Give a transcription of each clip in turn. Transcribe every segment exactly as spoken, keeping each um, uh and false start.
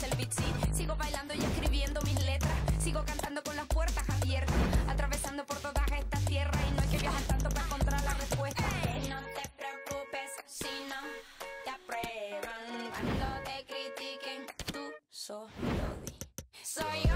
es el beat, sí. Sigo bailando y escribiendo mis letras. Sigo cantando con las puertas abiertas. Atravesando por todas estas tierras. Y no hay que viajar tanto para encontrar la respuesta. No te preocupes si no te aprueban. Cuando te critiquen, tú solo di. Soy yo.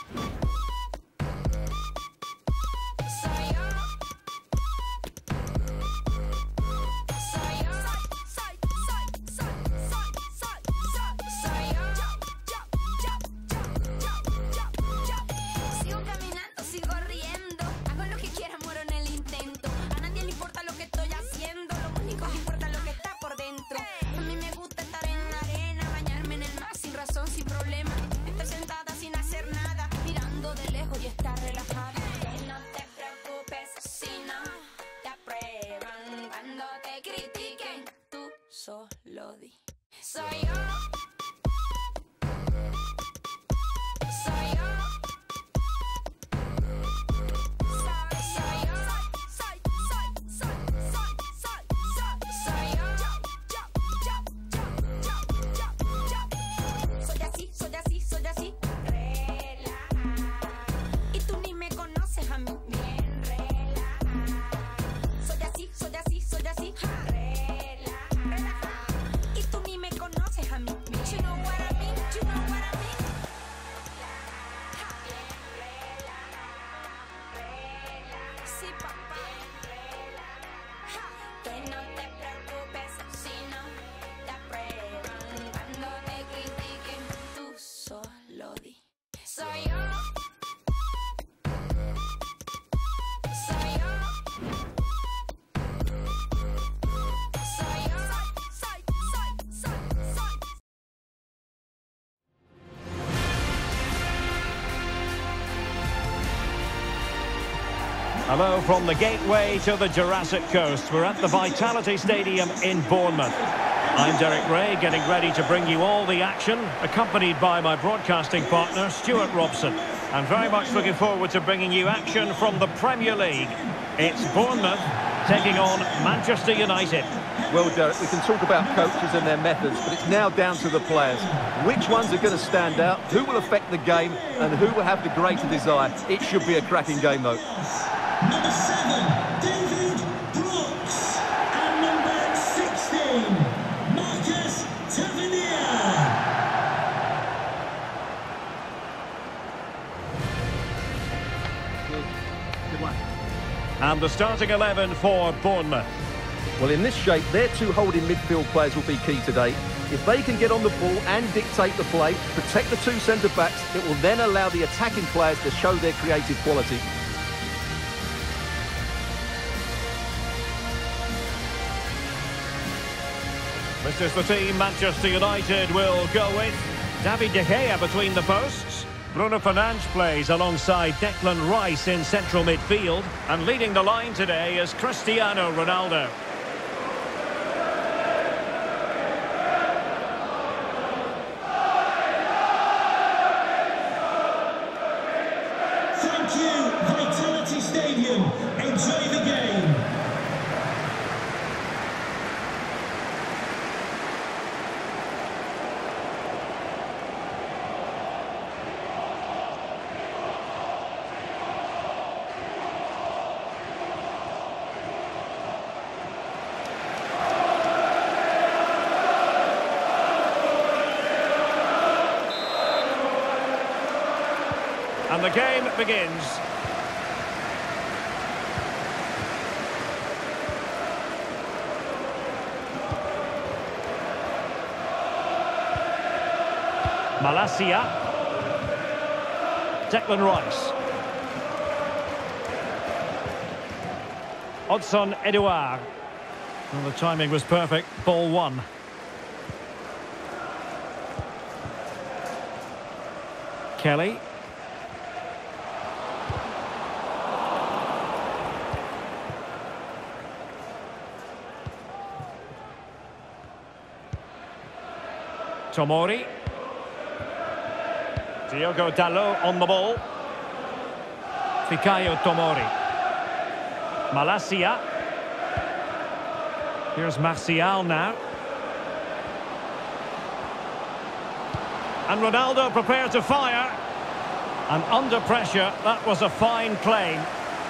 Solo di. Soy yo. Soy yo. Soy yo. Soy, soy, soy, soy, soy, soy yo. Soy así, soy así, soy así. Relaja. Y tú ni me conoces a mí. Bien relaja. Soy así, soy así, soy así. Soy yo. Soy yo. Soy yo. Soy, soy, soy, soy. Hello from the gateway to the Jurassic Coast. We're at the Vitality Stadium in Bournemouth. I'm Derek Ray, getting ready to bring you all the action, accompanied by my broadcasting partner, Stuart Robson. And very much looking forward to bringing you action from the Premier League. It's Bournemouth taking on Manchester United. Well, Derek, we can talk about coaches and their methods, but it's now down to the players. Which ones are going to stand out, who will affect the game, and who will have the greater desire? It should be a cracking game, though. Number seven, David Brooks. And number sixteen, Marcus Tavernier. Good. Good luck. And the starting eleven for Bournemouth. Well, in this shape, their two holding midfield players will be key today. If they can get on the ball and dictate the play, protect the two centre-backs, it will then allow the attacking players to show their creative quality. This is the team Manchester United will go with. David De Gea between the posts. Bruno Fernandes plays alongside Declan Rice in central midfield. And leading the line today is Cristiano Ronaldo. Thank you, Vitality Stadium. Enjoy the game. And the game begins. Malacia. Declan Rice. Odsonne Edouard. Well, the timing was perfect. Ball one. Kelly. Tomori. Diogo Dalot on the ball. Fikayo Tomori. Malacia. Here's Martial now. And Ronaldo prepared to fire. And under pressure, that was a fine claim.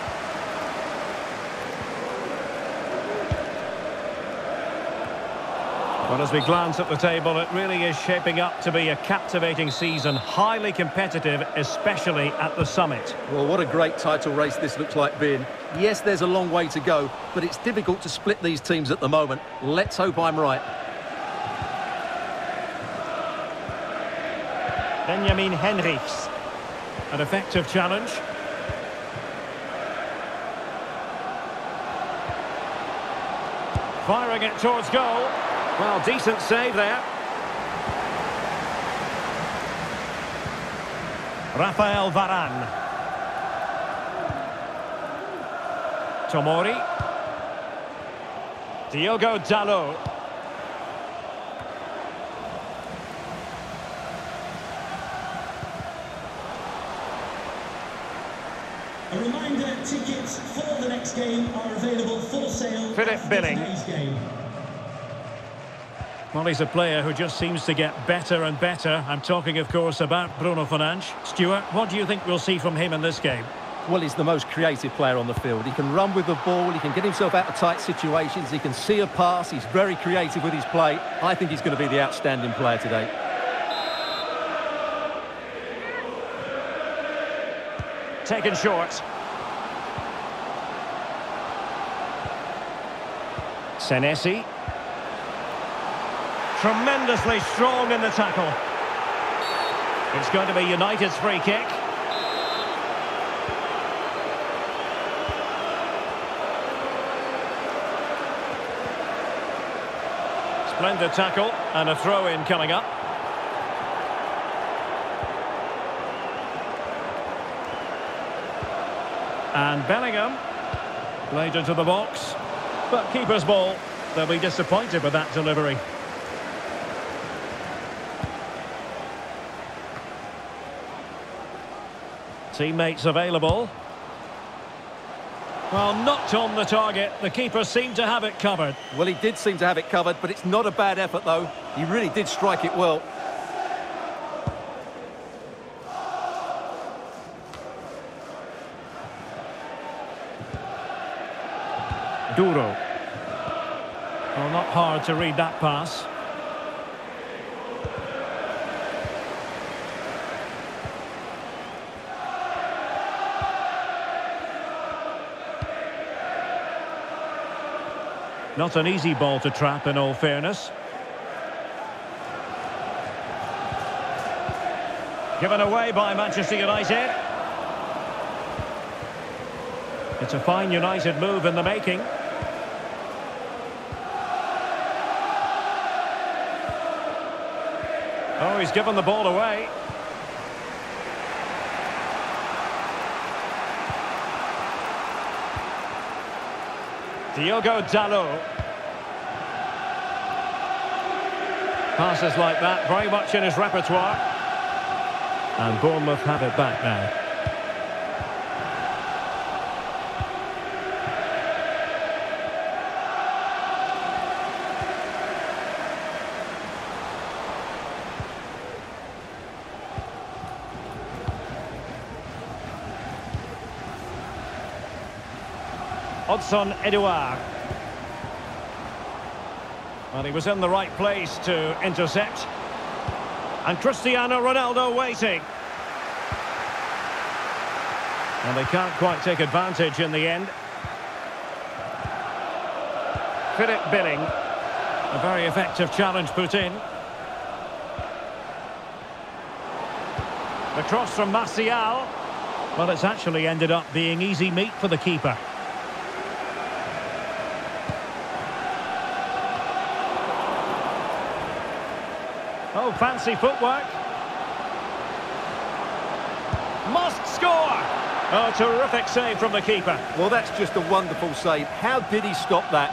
Well, as we glance at the table, it really is shaping up to be a captivating season, highly competitive, especially at the summit. Well, what a great title race this looks like being. Yes, there's a long way to go, but it's difficult to split these teams at the moment. Let's hope I'm right. Benjamin Henrichs. An effective challenge. Firing it towards goal. Well, decent save there. Rafael Varane. Tomori. Diogo Dalot. A reminder, tickets for the next game are available for sale. Philip Billing. Today's game. Well, he's a player who just seems to get better and better. I'm talking, of course, about Bruno Fernandes. Stuart, what do you think we'll see from him in this game? Well, he's the most creative player on the field. He can run with the ball, he can get himself out of tight situations, he can see a pass, he's very creative with his play. I think he's going to be the outstanding player today. Taken short. Senesi. Tremendously strong in the tackle. It's going to be United's free kick. Splendid tackle and a throw-in coming up. And Bellingham played into the box, but keeper's ball. They'll be disappointed with that delivery. Teammates available. Well, knocked on the target. The keeper seemed to have it covered. Well, he did seem to have it covered, but it's not a bad effort, though. He really did strike it well. Duro. Well, not hard to read that pass. Not an easy ball to trap, in all fairness. Given away by Manchester United. It's a fine United move in the making. Oh, he's given the ball away. Diogo Dalot. Passes like that, very much in his repertoire. And Bournemouth have it back now. Odsonne Edouard. Well, he was in the right place to intercept. And Cristiano Ronaldo waiting. And they can't quite take advantage in the end. Philip Billing. A very effective challenge put in. The cross from Martial. Well, it's actually ended up being easy meat for the keeper. Oh, fancy footwork. Must score! Oh, terrific save from the keeper. Well, that's just a wonderful save. How did he stop that?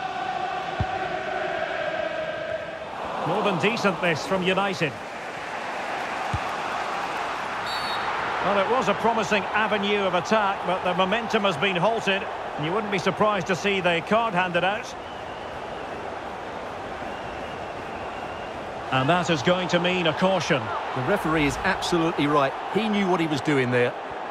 More than decent, this, from United. Well, it was a promising avenue of attack, but the momentum has been halted. You wouldn't be surprised to see the card handed out. And that is going to mean a caution. The referee is absolutely right. He knew what he was doing there.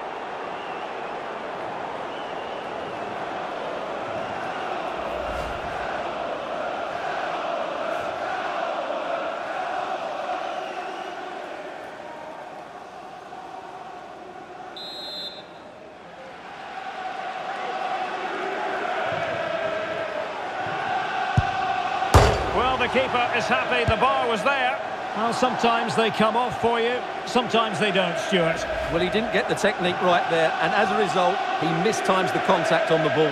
Well, the keeper is happy the bar was there. Well, sometimes they come off for you, sometimes they don't, Stuart. Well, he didn't get the technique right there, and as a result, he mistimes the contact on the ball.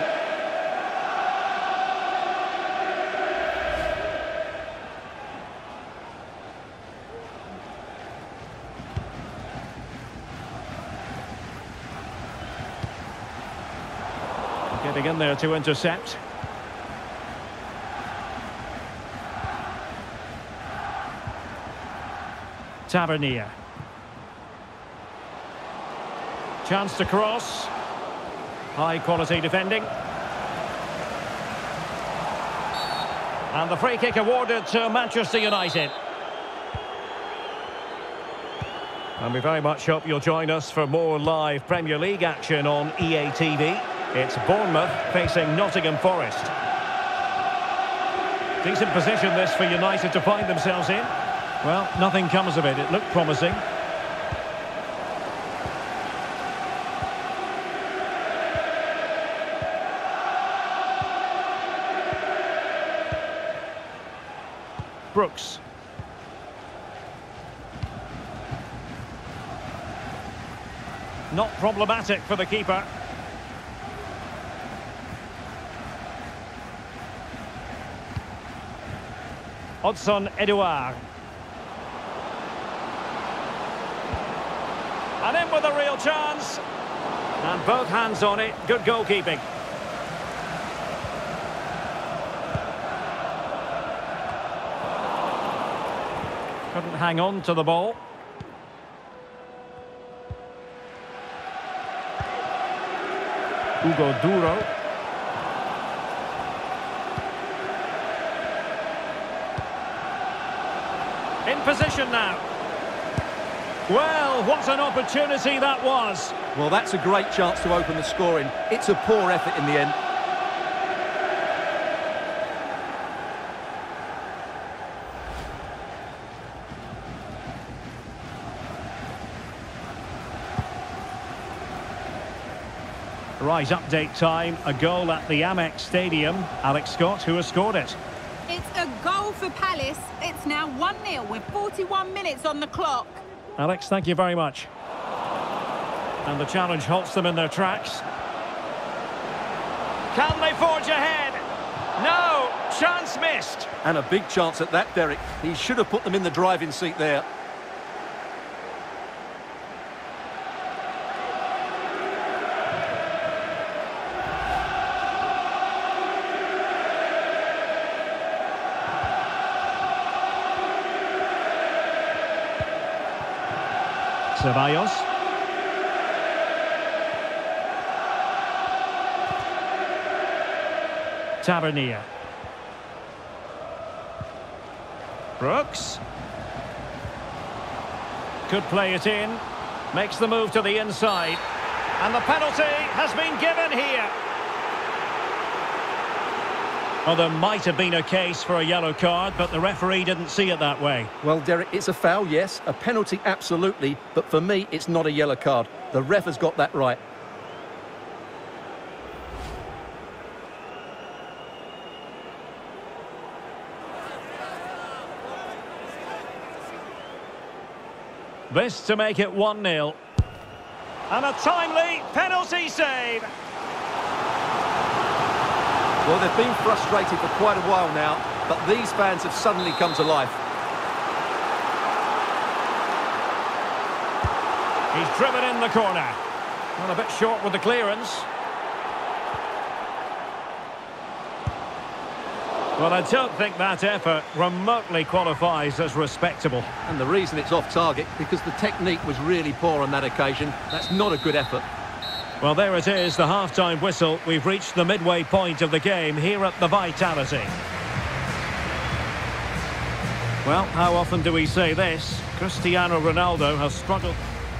Getting in there to intercept. Tavernier. Chance to cross. High quality defending. And the free kick awarded to Manchester United. And we very much hope you'll join us for more live Premier League action on E A T V. It's Bournemouth facing Nottingham Forest. Decent position this for United to find themselves in. Well, nothing comes of it. It looked promising. Brooks. Not problematic for the keeper. Odsonne Edouard. And in with a real chance. And both hands on it. Good goalkeeping. Couldn't hang on to the ball. Hugo Duro. In position now. Well, what an opportunity that was. Well, that's a great chance to open the scoring. It's a poor effort in the end. Right, update time. A goal at the Amex Stadium. Alex Scott, who has scored it? It's a goal for Palace. It's now one nil with forty-one minutes on the clock. Alex, thank you very much. And the challenge halts them in their tracks. Can they forge ahead? No! Chance missed. And a big chance at that, Derek. He should have put them in the driving seat there. Ceballos. Tavernier. Brooks. Could play it in. Makes the move to the inside. And the penalty has been given here. Well, there might have been a case for a yellow card, but the referee didn't see it that way. Well, Derek, it's a foul, yes. A penalty, absolutely. But for me, it's not a yellow card. The ref has got that right. This to make it one nil. And a timely penalty save. Well, they've been frustrated for quite a while now, but these fans have suddenly come to life. He's driven in the corner. Well, a bit short with the clearance. Well, I don't think that effort remotely qualifies as respectable. And the reason it's off target, because the technique was really poor on that occasion. That's not a good effort. Well, there it is, the half-time whistle. We've reached the midway point of the game here at the Vitality. Well, how often do we say this? Cristiano Ronaldo has struggled.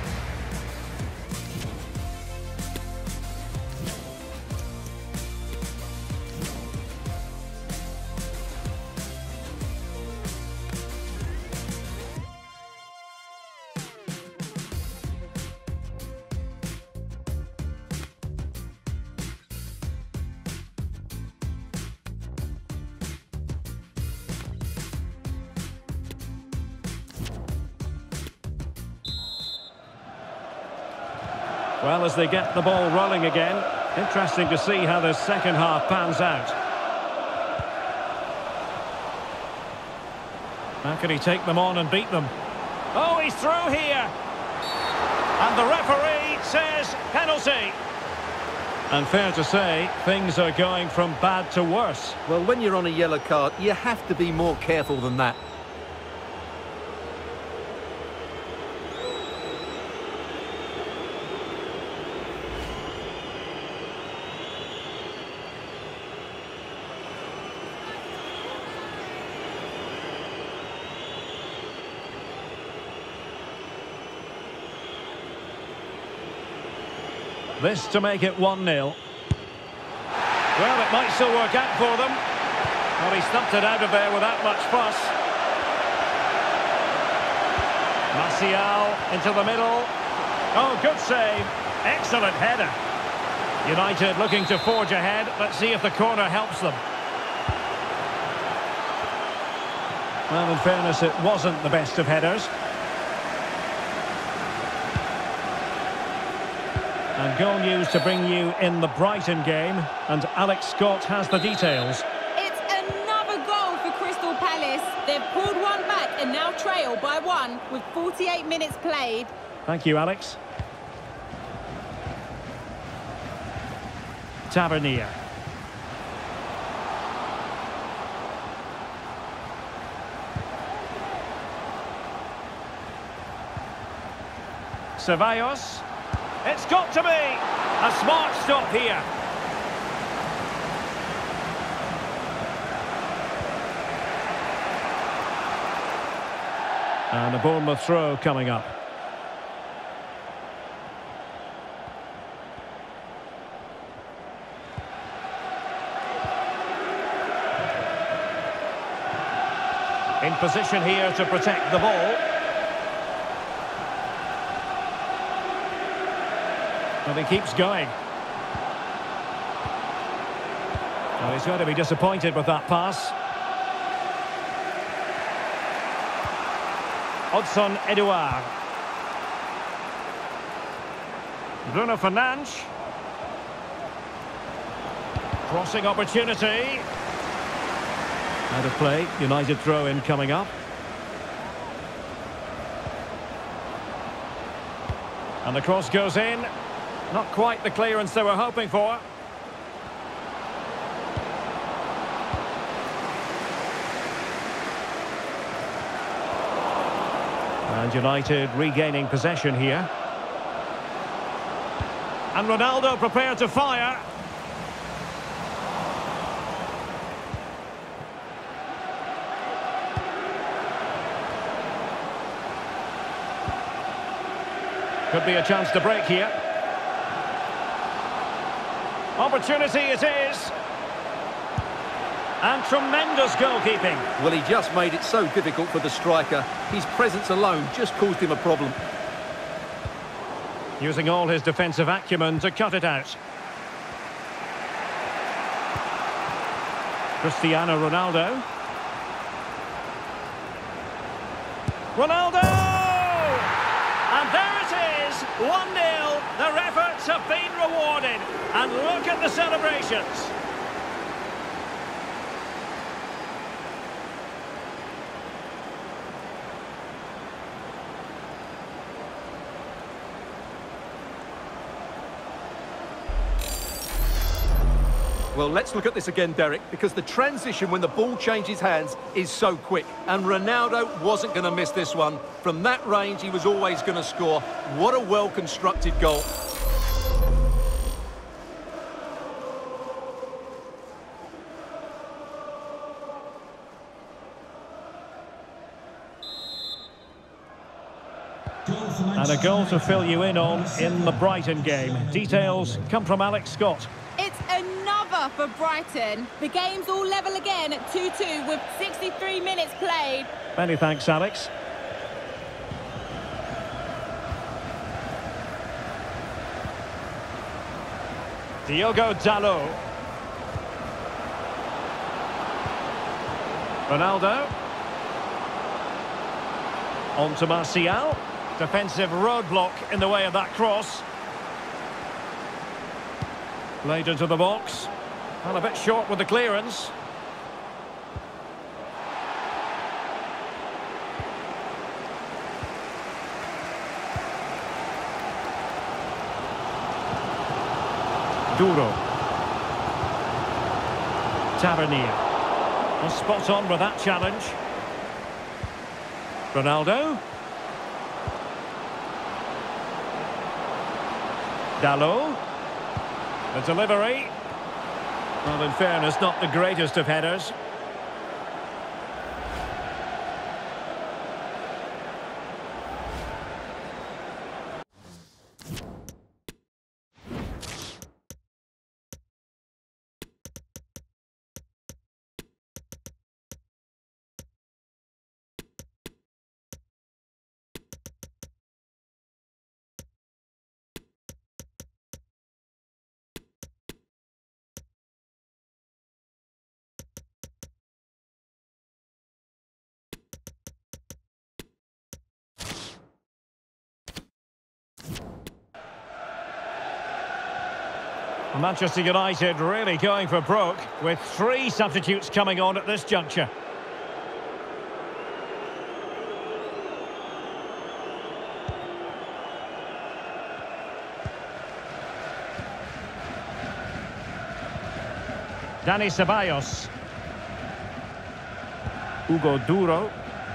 Well, as they get the ball rolling again, interesting to see how the second half pans out. How can he take them on and beat them? Oh, he's through here! And the referee says penalty. And fair to say, things are going from bad to worse. Well, when you're on a yellow card, you have to be more careful than that. This to make it one nil. Well, it might still work out for them. Well, he stumped it out of there without much fuss. Martial into the middle. Oh, good save. Excellent header. United looking to forge ahead. Let's see if the corner helps them. Well, in fairness, it wasn't the best of headers. And goal news to bring you in the Brighton game. And Alex Scott has the details. It's another goal for Crystal Palace. They've pulled one back and now trail by one with forty-eight minutes played. Thank you, Alex. Tavernier. Ceballos. It's got to be a smart stop here. And a Bournemouth throw coming up. In position here to protect the ball. And he keeps going. Well, he's going to be disappointed with that pass. Odsonne Edouard. Bruno Fernandes. Crossing opportunity. Out of play. United throw-in coming up. And the cross goes in. Not quite the clearance they were hoping for. And United regaining possession here. And Ronaldo prepared to fire. Could be a chance to break here. Opportunity it is. And tremendous goalkeeping. Well, he just made it so difficult for the striker. His presence alone just caused him a problem. Using all his defensive acumen to cut it out. Cristiano Ronaldo. Ronaldo! And there it is, one nil. Their efforts have been rewarded. And look at the celebrations. Well, let's look at this again, Derek, because the transition when the ball changes hands is so quick. And Ronaldo wasn't going to miss this one. From that range, he was always going to score. What a well-constructed goal. And a goal to fill you in on in the Brighton game. Details come from Alex Scott. It's another for Brighton. The game's all level again at two two with sixty-three minutes played. Many thanks, Alex. Diogo Dalot. Ronaldo. On to Martial. Defensive roadblock in the way of that cross. Played into the box. And a bit short with the clearance. Duro. Tavernier. Well, spot on with that challenge. Ronaldo. Dalot. The delivery. Well, in fairness, not the greatest of headers. Manchester United really going for broke, with three substitutes coming on at this juncture. Dani Ceballos. Hugo Duro.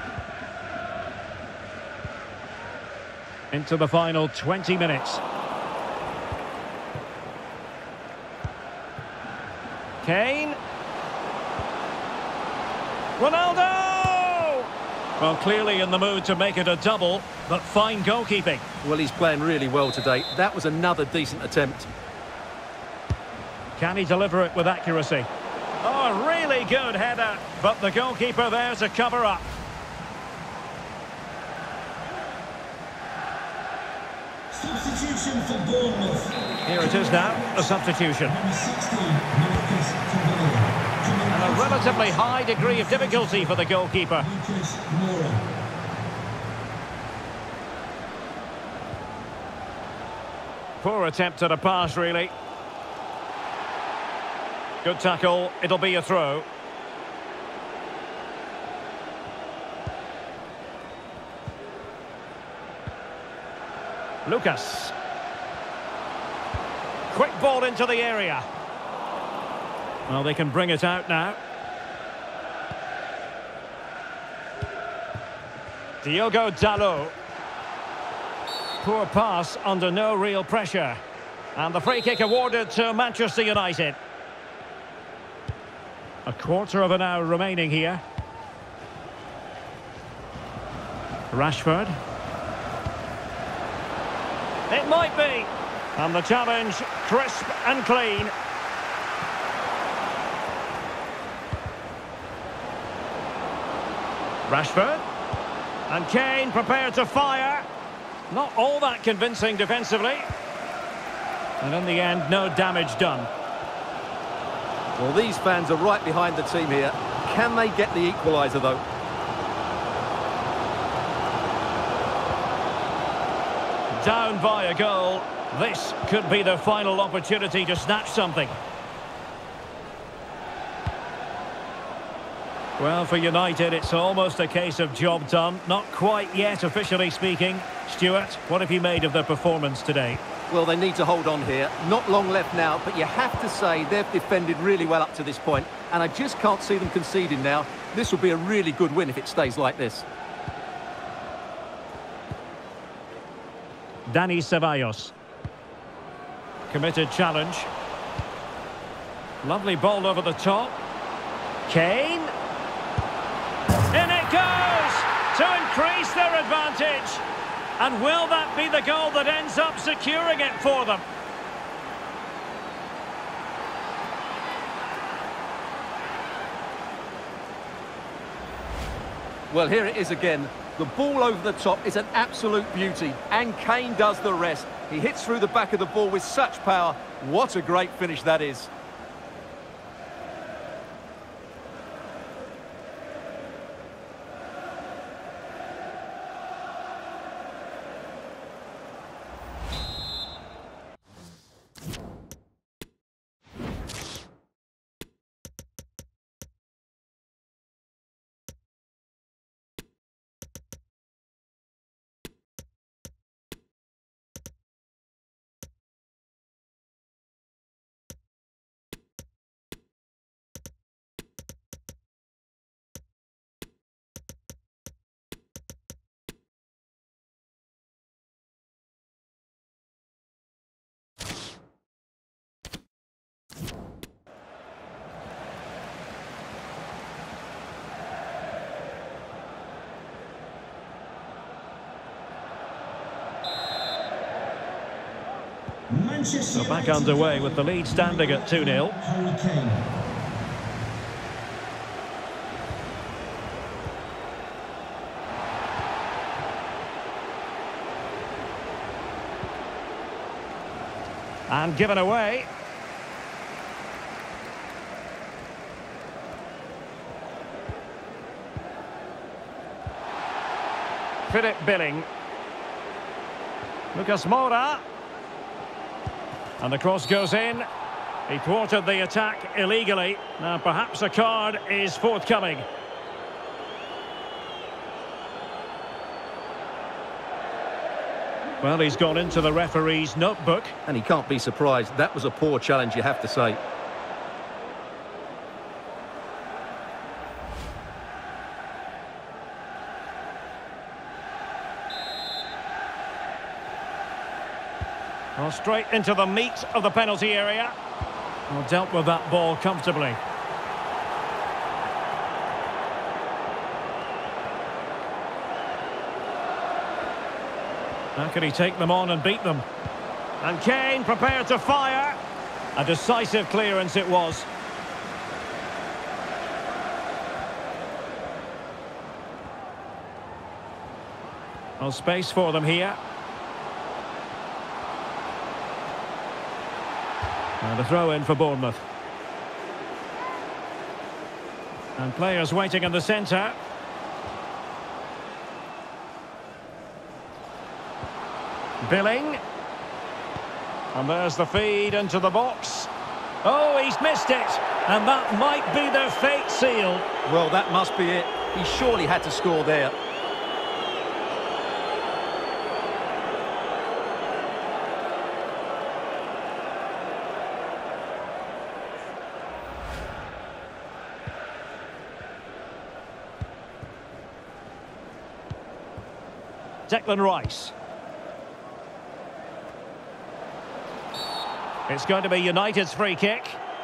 Into the final twenty minutes. Kane. Ronaldo! Well, clearly in the mood to make it a double, but fine goalkeeping. Well, he's playing really well today. That was another decent attempt. Can he deliver it with accuracy? Oh, really good header, but the goalkeeper there to cover up. Substitution for Bournemouth. Here it is now, a substitution. Number sixteen, Marcus Cavallo. And a relatively high degree of difficulty for the goalkeeper. Lucas Moura. Poor attempt at a pass, really. Good tackle, it'll be a throw. Lucas. Quick ball into the area. Well, they can bring it out now. Diogo Dalot. Poor pass under no real pressure. And the free kick awarded to Manchester United. A quarter of an hour remaining here. Rashford. It might be. And the challenge, crisp and clean. Rashford. And Kane prepared to fire. Not all that convincing defensively. And in the end, no damage done. Well, these fans are right behind the team here. Can they get the equaliser, though? Down by a goal. This could be the final opportunity to snatch something. Well, for United, it's almost a case of job done. Not quite yet, officially speaking. Stuart, what have you made of their performance today? Well, they need to hold on here. Not long left now, but you have to say they've defended really well up to this point, and I just can't see them conceding now. This will be a really good win if it stays like this. Dani Ceballos. Committed challenge. Lovely ball over the top. Kane. In it goes! To increase their advantage. And will that be the goal that ends up securing it for them? Well, here it is again. The ball over the top is an absolute beauty, and Kane does the rest. He hits through the back of the ball with such power. What a great finish that is. Manchester So back United underway with the lead standing at two nil. Harry Kane. And given away. Philip Billing. Lucas Moura. And the cross goes in. He thwarted the attack illegally. Now perhaps a card is forthcoming. Well, he's gone into the referee's notebook. And he can't be surprised. That was a poor challenge, you have to say. Well, straight into the meat of the penalty area. Well, dealt with that ball comfortably. How can he take them on and beat them? And Kane prepared to fire. A decisive clearance it was. Well, space for them here. And a throw in for Bournemouth. And players waiting in the centre. Billing. And there's the feed into the box. Oh, he's missed it. And that might be their fate sealed. Well, that must be it. He surely had to score there. Declan Rice. It's going to be United's free kick.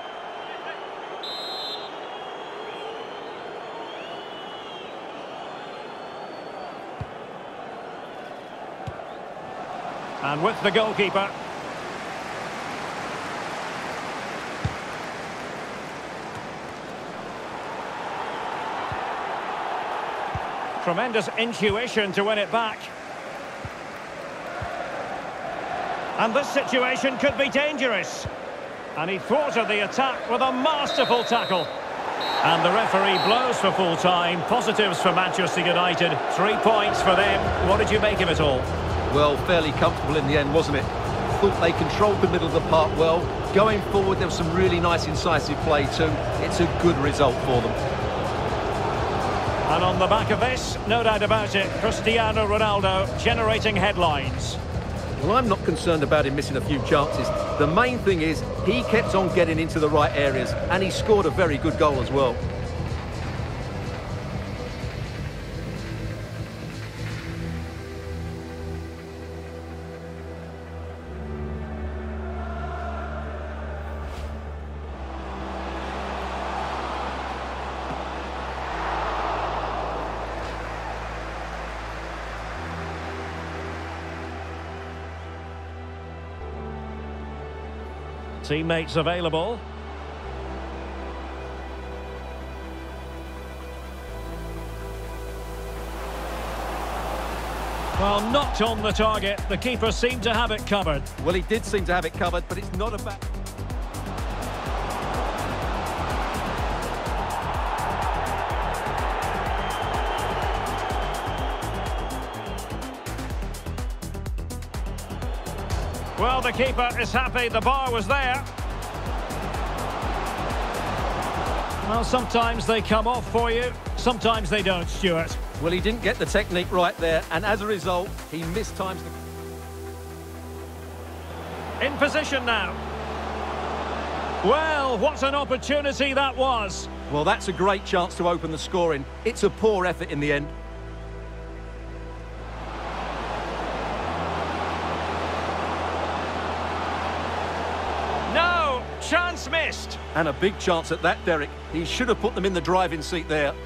And with the goalkeeper. Tremendous intuition to win it back. And this situation could be dangerous. And he thwarted the attack with a masterful tackle. And the referee blows for full time. Positives for Manchester United. Three points for them. What did you make of it all? Well, fairly comfortable in the end, wasn't it? Thought they controlled the middle of the park well. Going forward, there was some really nice incisive play too. It's a good result for them. And on the back of this, no doubt about it, Cristiano Ronaldo generating headlines. Well, I'm not concerned about him missing a few chances. The main thing is he kept on getting into the right areas, and he scored a very good goal as well. Teammates available. Well, knocked on the target. The keeper seemed to have it covered. Well, he did seem to have it covered, but it's not a bad... Well, the keeper is happy the bar was there. Well, sometimes they come off for you, sometimes they don't, Stuart. Well, he didn't get the technique right there, and as a result, he mistimes the... In position now. Well, what an opportunity that was. Well, that's a great chance to open the scoring. It's a poor effort in the end. No, chance missed. And a big chance at that, Derek. He should have put them in the driving seat there.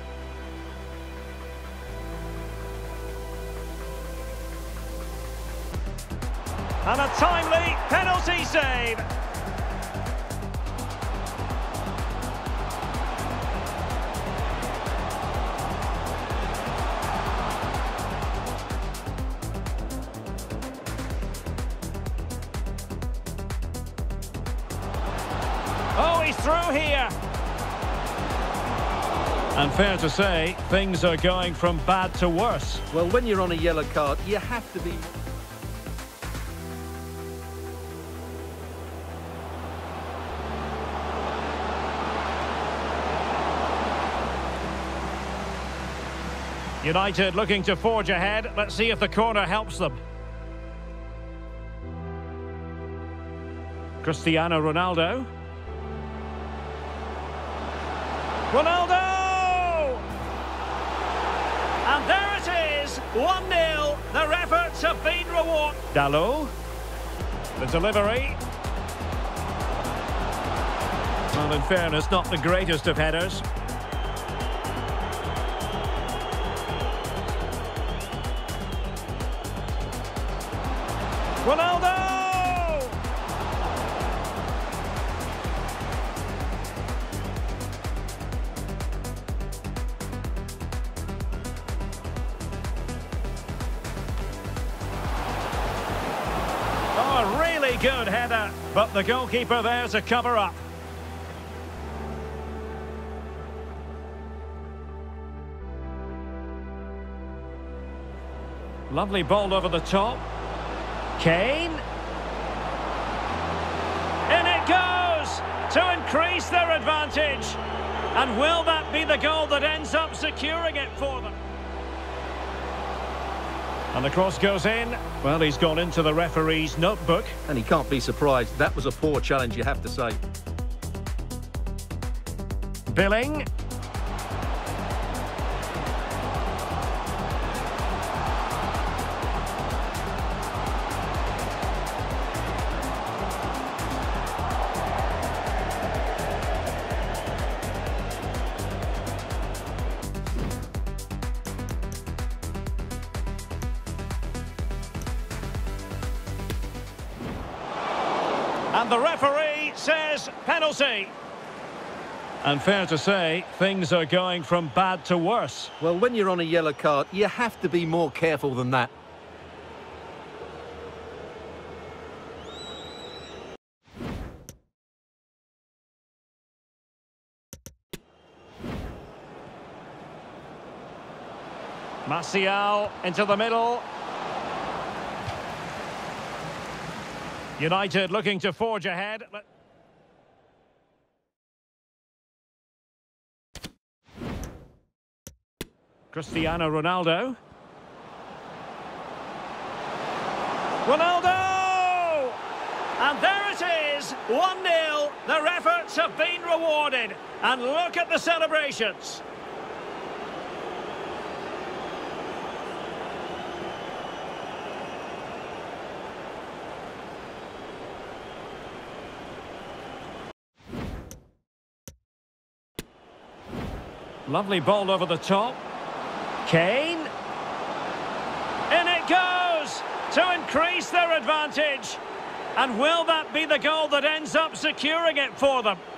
And a timely penalty save. Oh, he's through here. And fair to say, things are going from bad to worse. Well, when you're on a yellow card, you have to be... United looking to forge ahead. Let's see if the corner helps them. Cristiano Ronaldo. Ronaldo! And there it is, one nil. Their efforts have been rewarded. Dalot. The delivery. Well, in fairness, not the greatest of headers. Ronaldo! Oh, a really good header, but the goalkeeper there to cover up. Lovely ball over the top. Kane. In it goes to increase their advantage. And will that be the goal that ends up securing it for them? And the cross goes in. Well, he's gone into the referee's notebook. And he can't be surprised. That was a poor challenge, you have to say. Billing. And the referee says penalty. And fair to say, things are going from bad to worse. Well, when you're on a yellow card, you have to be more careful than that. Martial into the middle. United looking to forge ahead. Cristiano Ronaldo. Ronaldo! And there it is, one nil. Their efforts have been rewarded. And look at the celebrations. Lovely ball over the top. Kane. In it goes to increase their advantage. And will that be the goal that ends up securing it for them?